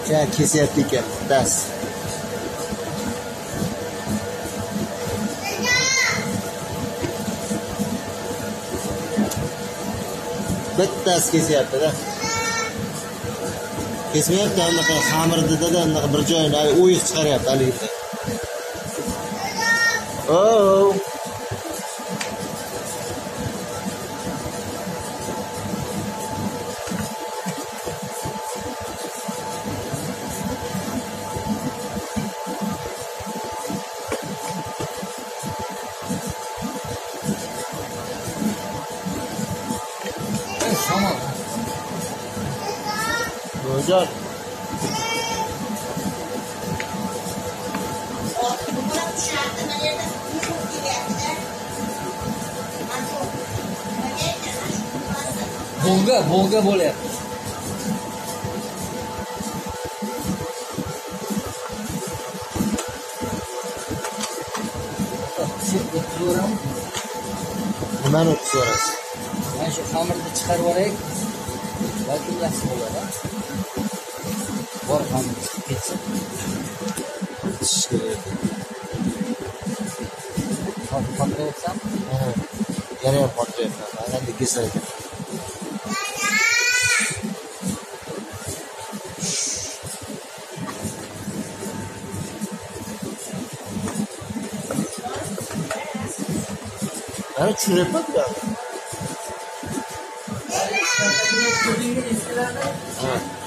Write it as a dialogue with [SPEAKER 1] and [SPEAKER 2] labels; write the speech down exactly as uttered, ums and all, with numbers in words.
[SPEAKER 1] Ya kesyapti ekan, das. Bittasi kesyapti-da. Kesmayapti, anaqa xamirda-da anaqa bir joyini o'yiq chiqaryapti haligida. Oh.
[SPEAKER 2] Tamam.
[SPEAKER 1] Güzel.
[SPEAKER 2] Bolga, bolga bo'lyapti.
[SPEAKER 1] Nimani o'qib so'rasiz?
[SPEAKER 2] Mana shu xamirni chiqarib olay. Balki yaxshi bo'ladi. Bor xamir chiqib ketsa.
[SPEAKER 1] Tish kerak.
[SPEAKER 2] Hozir qotiryapsam,
[SPEAKER 1] Ha. Yana ham qotiryapman. Mana kesar ekan. Ana tushunyapman-ku. Ha.